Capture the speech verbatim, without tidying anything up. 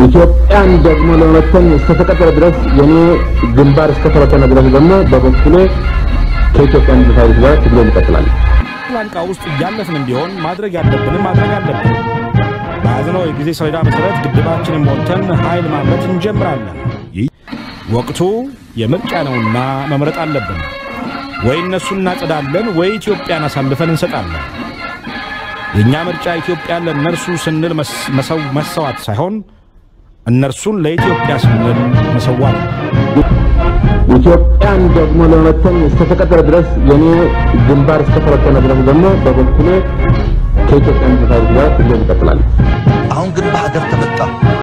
ኢትዮጵያን ደግሞ ለመተን እስከተቀጠረ ድረስ የኔ ግንባር እስከተረተነ ድረስ ደግሞ በበኩሌ ከኢትዮጵያ ምድራዊ ጋር ትግል ይቀጥላል። ላንቃ ውስጥ ያለፍንም ቢሆን ማድረግ ያለብን ማድረግ አለብን። ባዝነው የጊዜ ሰሌዳ መሰረት ግድባችንን ሞልተን ኃይል ማምረት እንጀምራለን። ወቅቱ የምርጫ ነውና መምረጥ አለብን። ወይ እነሱን እናጸዳለን ወይ ኢትዮጵያን አሳልፈን እንሰጣለን። የኛ ምርጫ ኢትዮጵያን ለነርሱ ስንል መሰው መሰዋት ሳይሆን እነርሱን ለኢትዮጵያ ስንል መሰዋት። ኢትዮጵያን ደግሞ ለመተን እስከተቀጠረ ድረስ የኔ ግንባር እስከተረተነ ድረስ ደግሞ በበኩሌ ከኢትዮጵያ ምድራዊ ጋር ትግል ይቀጥላል። አሁን ግን በሀገር ተመጣ